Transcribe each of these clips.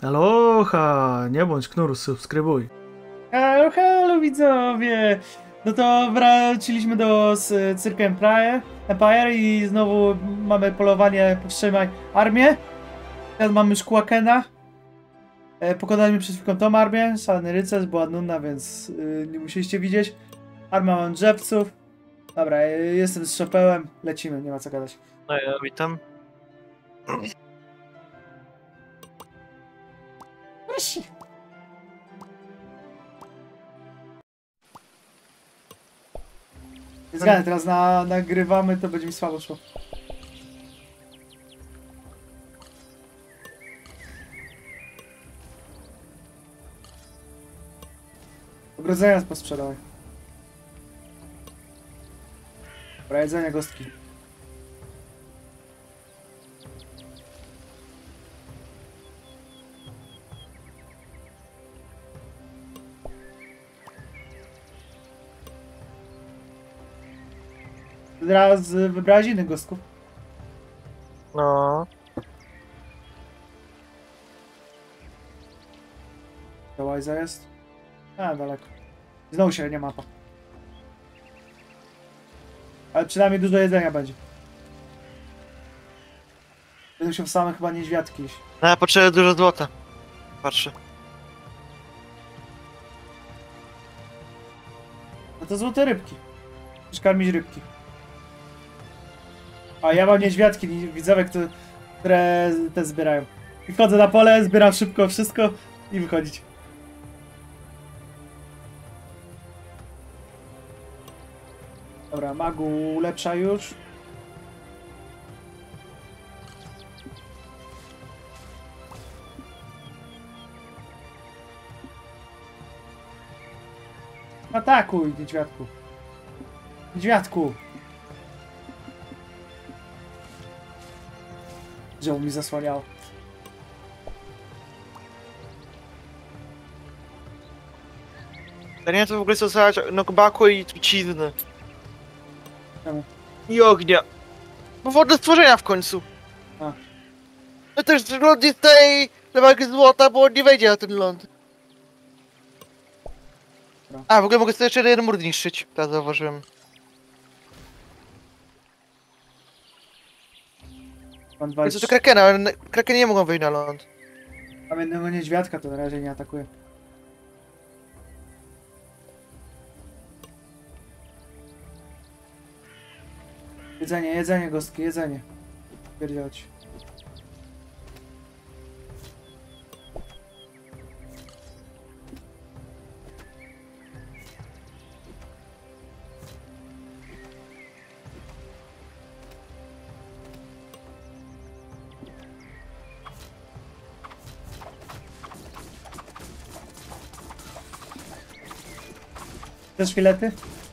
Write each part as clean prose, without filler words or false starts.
Aloha, nie bądź knur, subskrybuj. Halo, halo widzowie! No to wróciliśmy do Cyrku Empire i znowu mamy polowanie powstrzymaj armię. Teraz mamy Szkłakena. Pokonaliśmy przed chwilą tą armię. Szalony rycerz, była nudna, więc nie musieliście widzieć. Armia mam drzewców. Dobra, jestem z szopełem. Lecimy, nie ma co gadać. No ja witam. Proszę. Zgadnę, teraz nagrywamy, to będzie mi słabo szło. Ogrodzenia posprzedawaj. Dobra, jedzenie gostki. Teraz wybrałeś innych gostków. No. To Łajza jest? A, daleko. Znowu się nie mapa. Ale przynajmniej dużo jedzenia będzie. Będą się w same chyba niedźwiadki iść. No ja potrzebuję dużo złota. Patrzę. No to złote rybki. Musisz karmić rybki. A ja mam niedźwiadki, widzowie, które te zbierają. I wchodzę na pole, zbieram szybko wszystko i wychodzić. Dobra, magu lepsza już. Atakuj, niedźwiadku. Niedźwiadku! Zioł mi zasłaniało. Ja nie wiem co w ogóle stosować knockbacku i trucizny. Czemu? I ognia. Bo wodne stworzenia w końcu. A. No też ląd jest tej lewagi złota, bo on nie wejdzie na ten ląd. Dobra. A, w ogóle mogę sobie jeszcze jeden mur niszczyć. Tak zauważyłem. Mam To jest 20. to krakena, ale krakeny nie mogą wejść na ląd. Mam jednego niedźwiadka, to na razie nie atakuje. Jedzenie, jedzenie, gostki, jedzenie. Pierdzielać. Chcesz filety?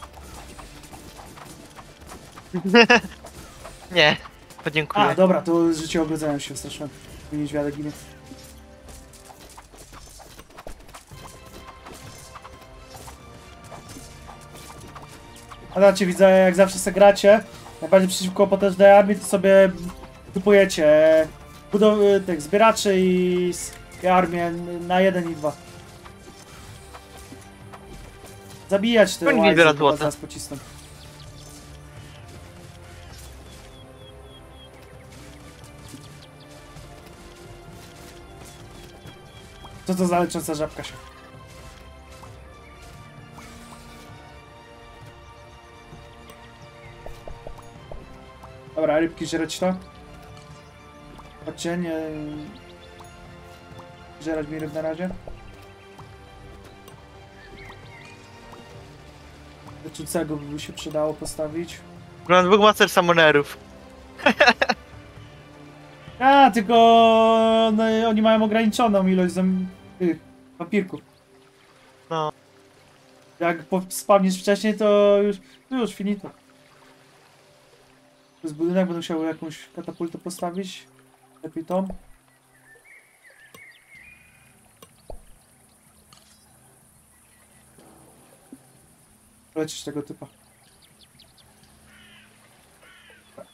Nie. Podziękuję. A, dobra, to życie ogrodzenia się strasznie. Niedźwiadek ginie. A dacie, widzę, jak zawsze se gracie, najbardziej przeciwko potężnej armii, to sobie kupujecie tych zbieraczy i armię na 1 i 2. Zabijać te Oni nie łajzy, biorą chyba złota. zaraz pocisną. Co to za lecząca żabka się? Dobra, rybki żreć to. Chodźcie, nie... Żerać mi ryb na razie. Leczącego by się przydało postawić. Mam dwóch master summonerów. A, tylko no, oni mają ograniczoną ilość tych wampirków. No. Jak spawnisz wcześniej, to już finito. To jest budynek, będę musiał jakąś katapultę postawić. Lepiej tą. Lecisz tego typa.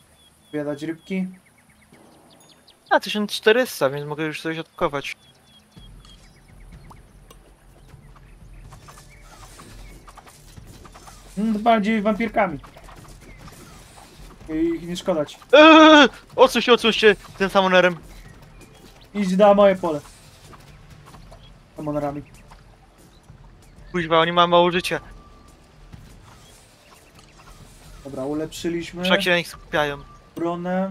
Wyjadać rybki. A, 1400, więc mogę już coś odkować. Bardziej wampirkami. Ich nie szkoda ci. Odsuń się tym samonerem. Idź na moje pole. Samonerami. Kuźwa, oni mają mało życia. Dobra, ulepszyliśmy Wszak się na nich skupiają. obronę.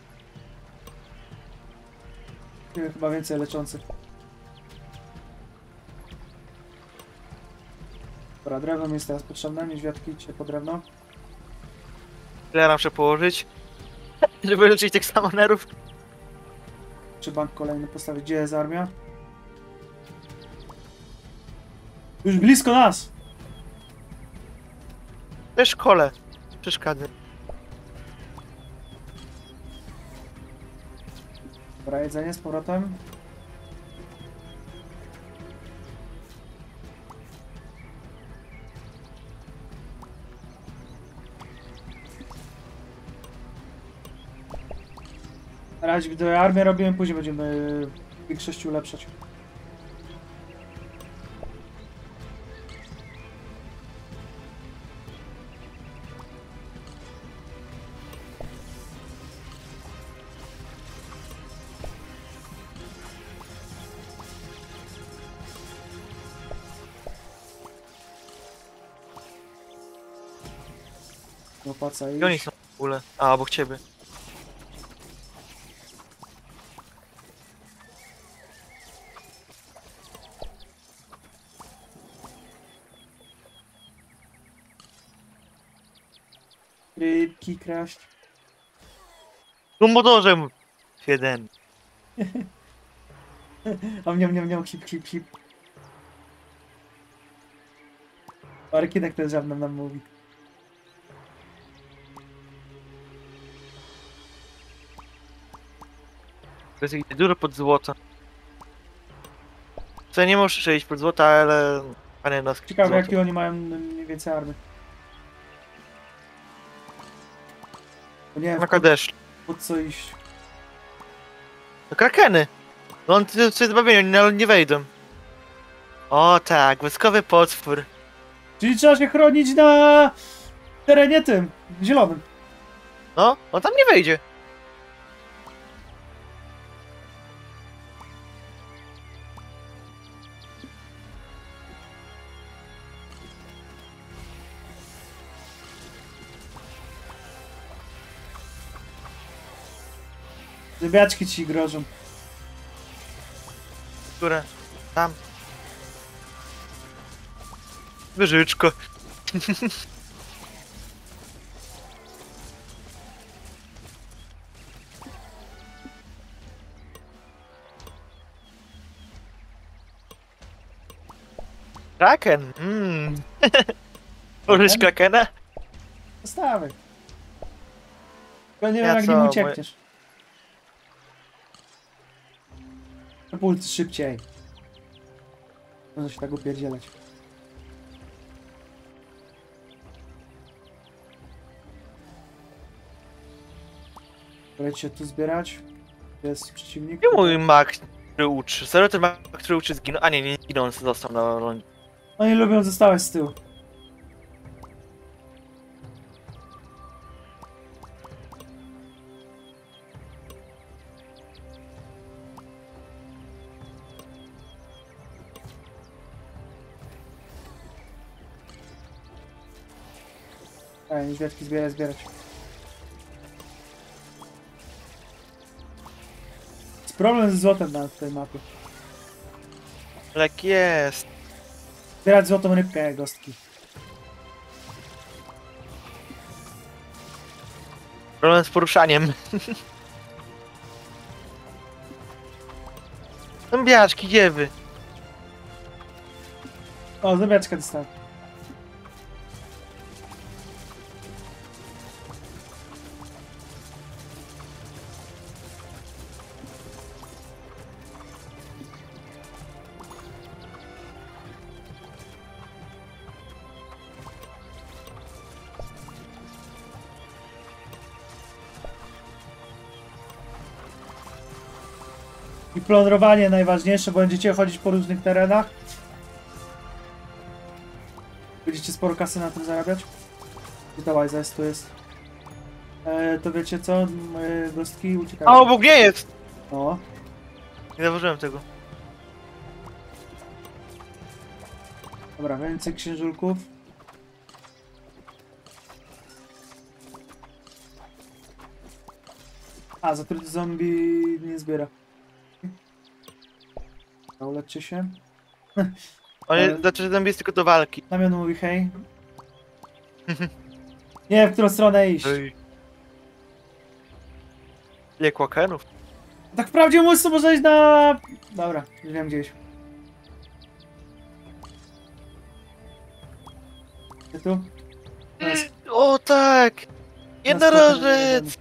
Chyba więcej leczących. Dobra, drewno mi jest teraz potrzebne, niedźwiadki, idźcie po drewno. Ile nam muszę położyć? Żeby leczyć tych samonerów. Czy bank kolejny postawić? Gdzie jest armia? Już blisko nas! Te szkole. Przeszkady. Dobra, jedzenie z powrotem. Na razie, gdy armię robimy, później będziemy w większości ulepszać. Nie opłaca Gdzie oni iść. są w ogóle? A, obok ciebie. Rybki kraść. Komodorzem. Jeden. A mniam, hip, hip, hip. Arkitek też żadnym nam mówi. To jest ich dużo pod złoto. Co nie muszę przejść pod złoto, ale... Panie nos. Ciekawe jakie oni mają mniej więcej army. Bo nie wiem, Na kadesz. po co iść. No krakeny. No on sobie zbawienie, ale nie wejdą. O tak, wojskowy potwór. Czyli trzeba się chronić na terenie tym, zielonym. No, on tam nie wejdzie. Zębiaczki ci grożą. Które? Tam. Wyżyczko. Kraken. Użyć krakena? Zostawy. Tylko nie Ja wiem jak co, nim moje- uciekniesz. Pult szybciej. Można się tak upierdzielać. Będziecie się tu zbierać. Jest przeciwnik. Gdzie mój mak, który uczy? Serio ten mak, który uczy zginął? A nie zginął, on został na lądzie. Oni lubią zostawać z tyłu. Ej, niedźwiadki zbierać. Jest problem z złotem na tej mapie. Tak jest. Zbierać złotą rybkę, gostki. Problem z poruszaniem. Zębiaczki, dziewy. O, zębiaczka dostałem. I plądrowanie najważniejsze, bo będziecie chodzić po różnych terenach. Będziecie sporo kasy na tym zarabiać? Gdzie ta łajza jest? Tu jest. To wiecie co? Gostki uciekają. A obok nie jest! No. Nie zauważyłem tego. Dobra, więcej księżulków. A, zatruty zombie nie zbiera. Uleczcie się. On znaczy, że jest tylko do walki. Namion mówi hej. Nie, w którą stronę iść. Ej. Ile kłakenów? Tak wprawdzie mówiąc, to można iść na... Dobra, już wiem gdzieś. Gdzie tu? Jest. O tak! Jednorożec!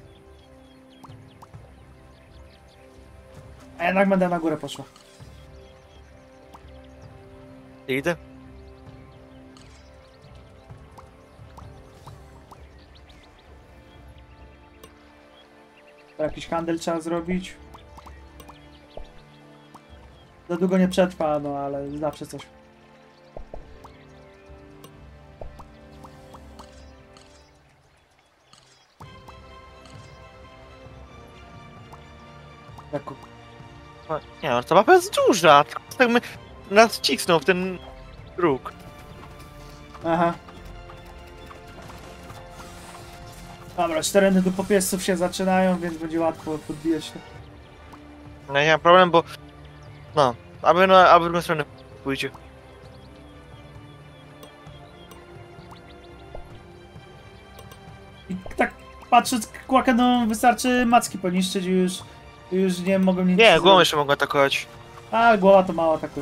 A jednak będę na górę poszła. Idę. To jakiś handel trzeba zrobić. Za długo nie przetrwa, no ale zawsze coś. Jako. Nie no, ta mapa jest duża. Tylko tak my nas cisnął w ten róg. Aha. Dobra, tereny do popiesców się zaczynają, więc będzie łatwo podbijać to. No ja mam problem, bo... No, aby w drugą stronę pójdzie. I tak patrząc, Quakenom wystarczy macki poniszczyć i już nie mogą nic Nie, głową zrobić. jeszcze mogą atakować. A, głowa to mało atakuje.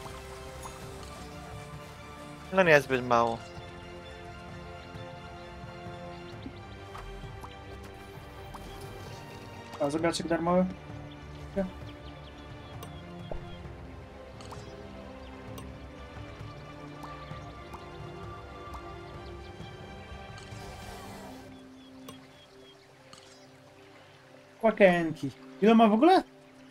No nie zbyt mało. A, zobaczcie darmowy. Kłakenki. Ile ma w ogóle?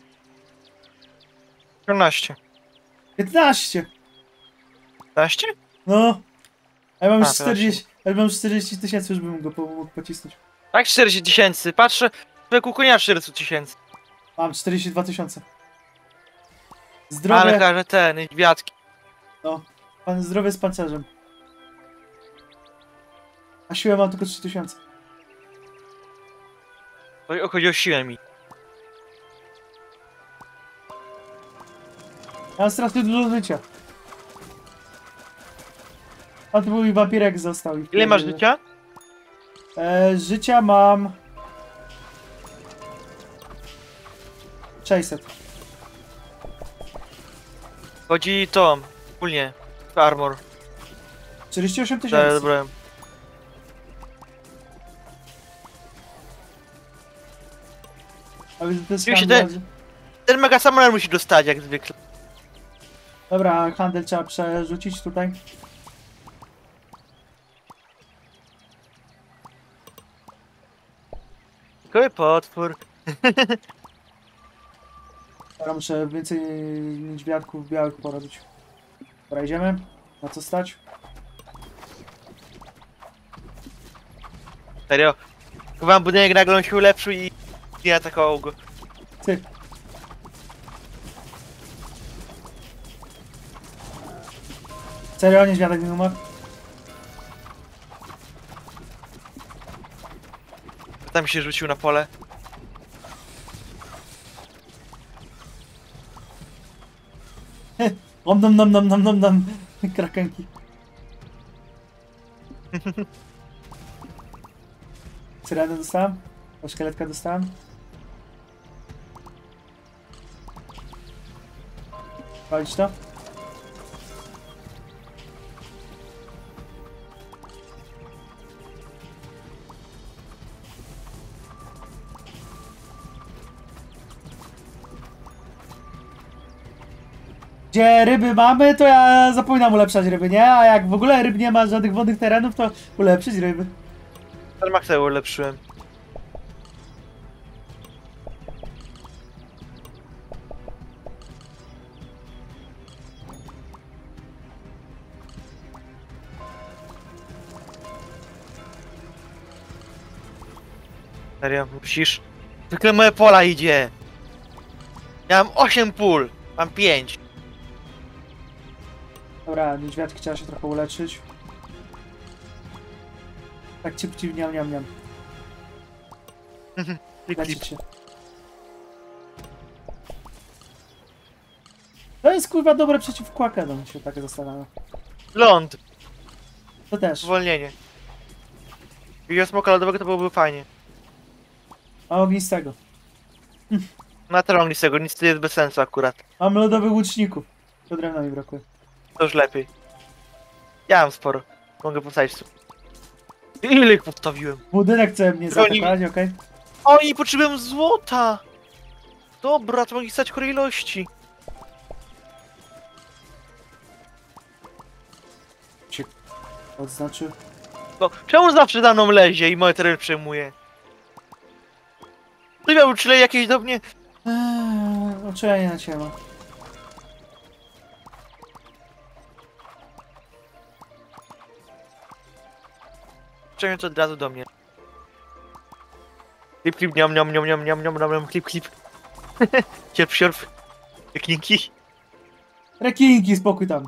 14. 15! 15? No. A ja mam już A, 40. Ja mam już 40 tysięcy, już bym go mógł pocisnąć. Tak, 40 tysięcy. Patrzę, że kukunia 400 tysięcy. Mam 42 tysiące. Ale Zdrowie. każe te niedźwiadki. No. Pan zdrowie z pancerzem. A siłę mam tylko 3000. Chodzi o siłę mi. Ja mam strasznie dużo życia. A tu mój wampirek został. Ile masz życia? Życia mam... 600. Chodzi to, ogólnie. Armor. 48 tysięcy. Dobra. A więc to jest Oczywiście handel. Ten mega samurai musi dostać, jak zwykle. Dobra, handel trzeba przerzucić tutaj. Tylko potwór. Dobra, muszę więcej niedźwiadków białych porobić. Dobra, idziemy. Na co stać? Serio. Chyba budynek nagle się ulepszył i nie atakował go. Ty. Serio, niedźwiadek nie umarł? Tam się rzucił na pole. Om nom nom nom nom nom nom. Krakenki. Syrenę dostałem? O, szkieletka dostałem? Walić to? Gdzie ryby mamy, to ja zapominam ulepszać ryby, nie? A jak w ogóle ryb nie ma żadnych wodnych terenów, to ulepszyć ryby. Ten Maxa ulepszyłem. Serio, musisz. Zwykle moje pola idzie. Ja mam 8 pól, mam 5. Dobra, niedźwiadki trzeba się trochę uleczyć. Tak cipci, niam, niam, niam. Leczyć się. To jest kurwa dobre przeciw kłakedom, się tak zastanawiam. Ląd, To też. zwolnienie. Widział smoka lodowego, to byłoby fajnie. A ognistego. Na trągli z tego, nic tu jest bez sensu akurat. Mam lodowych łuczników. To drewna mi brakuje. To już lepiej. Ja mam sporo. Mogę postawić tu. Ile ich postawiłem? Budynek chce mnie Tylko oni- zaatakować, okej? Oni potrzebują złota! Dobra, to mogę stać chorej ilości. Odznaczy. No, czemu zawsze za mną lezie i moje tereny przejmuje? Ty miał czyle jakieś do mnie? Oczenia cię ma. Przejmie to od razu do mnie. Klip, klip, niam, niam, niam, niam, niam, niam, niam, klip, klip. Sierp, sierp. Klinki. Rekinki, spokój tam.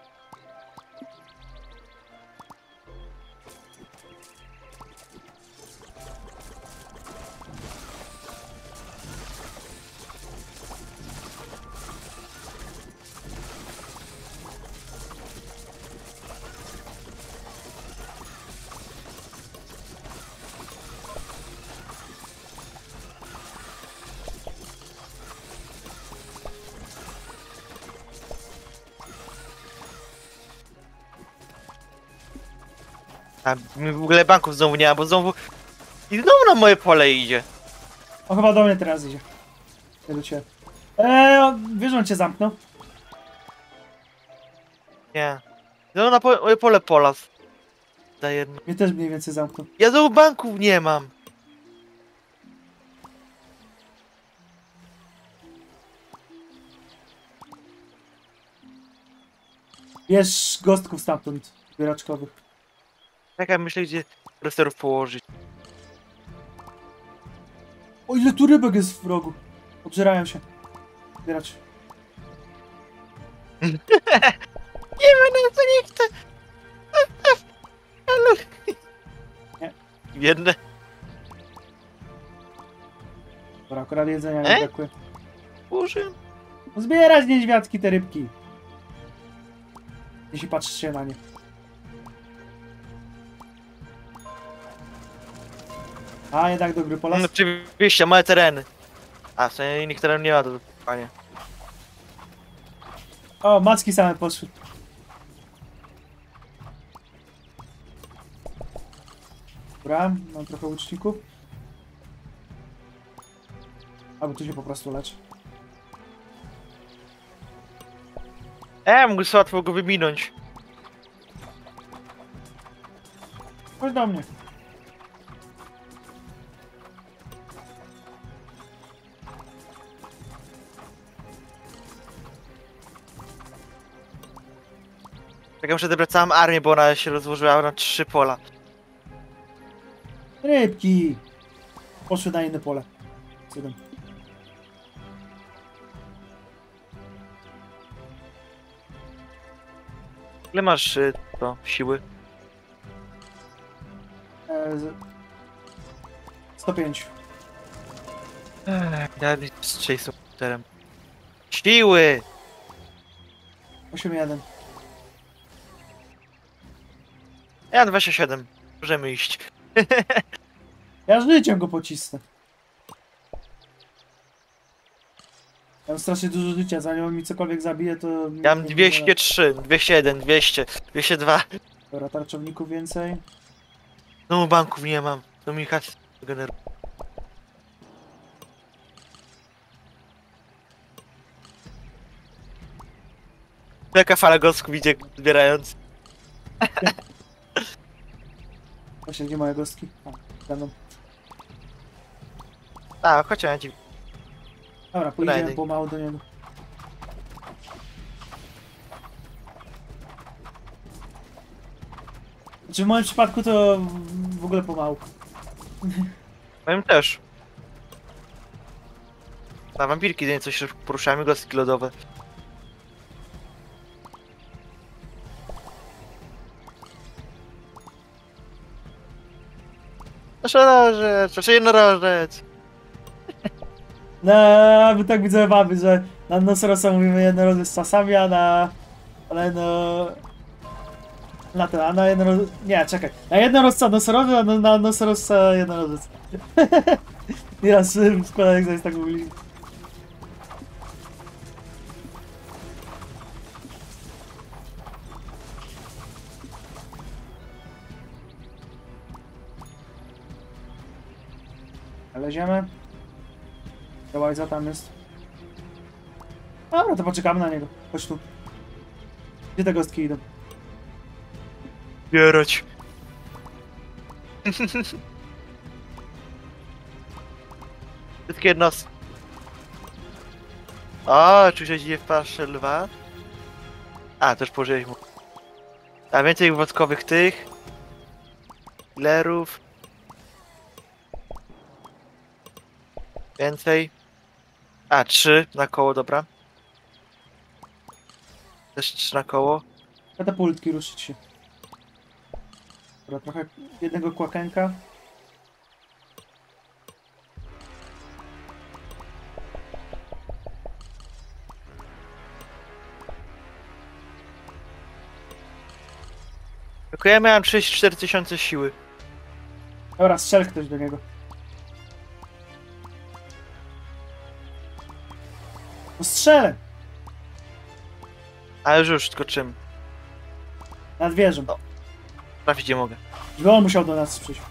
A mi w ogóle banków znowu nie ma, bo znowu... I znowu na moje pole idzie. O, chyba do mnie teraz idzie. Nie do ciebie. Wiesz, że on cię zamknął? Nie. Znowu na moje pole pola. Za jedno. Mnie też mniej więcej zamknął. Ja znowu banków nie mam. Bierz gostków stamtąd, zbieraczkowych. Czekaj, myślę, gdzie resterów położyć. O, ile tu rybek jest w rogu. Obżerają się. Zbieracz. Nie będę, to nie chcę. Nie. Biedne. Dobra, akurat jedzenia nie E? brakuje. Użyłem. No zbierać niedźwiadki te rybki. Jeśli patrzysz się na nie. A, jednak do gry pola. No, oczywiście, małe tereny. A, w sumie innych terenów nie ma do panie. O, macki same poszły. Dobra, mam trochę łuczników. Albo tu się po prostu leczy. Mógł sobie łatwo go wyminąć. Chodź do mnie. Tak ja muszę zebrać całą armię, bo ona się rozłożyła na 3 pola. Rybki! Poszły na inne pole. Cudem. Ile masz to siły? Z... 105. Ja z Chase'em komputerem. Siły! 8-1. Ja mam 27. Możemy iść. Ja życiem go pocisnę. Ja mam strasznie dużo życia, zanim on mi cokolwiek zabije, to... Ja mam 203, 201, 200, 202. Dobra, tarczowników więcej. No banków nie mam. To mi kasy generuje. Jaka fala gostków idzie zbierając. Właśnie, gdzie moje gostki? A, będą. A, chodź na dziś. Dobra, pójdziemy Riding. pomału do niego. Znaczy w moim przypadku to w ogóle pomału. Moim też. Na wampirki nie coś poruszają, głoski lodowe. Nosorożec, znaczy jednorożec. No, my tak widzę mamy, że na nosorożca mówimy jednorożec czasami, a na jedno... a na jednorożec... Nie, czekaj. Na jednorożca nosorożec, a na nosorożca jednorożec. Nieraz w składach zaś tak mówiliśmy. Leziemy. Dawaj, co tam jest? Dobra, to poczekamy na niego. Chodź tu. Gdzie te gostki idą? Bierać. Wszystkie jednost. O, czy się dzieje w pasze lwa? A, też położyłeś mu. A więcej wodkowych tych. Lerów. Więcej. A, 3 na koło, dobra. Też 3 na koło. Katapultki ruszyć się. Dobra, trochę jednego kłakenka. Tylko ja miałem 34 tysiące siły. Dobra, strzel ktoś do niego. No strzelę! Ale już, tylko czym? Nad wieżą. Trafić gdzie mogę. Żeby on musiał do nas przyjść.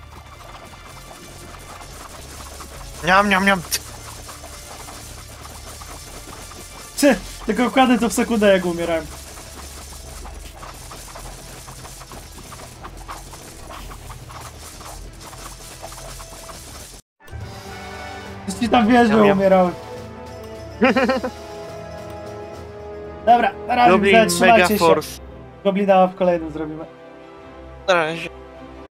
Niam, niam, niam. Tylko kładę to w sekundę, jak umierałem. Już ci tam wierzę, Miam, miam. umierałem. Dobra, na razie, Goblin widzę, trzymajcie Mega się. Force. Goblina w kolejnym zrobimy. Na razie.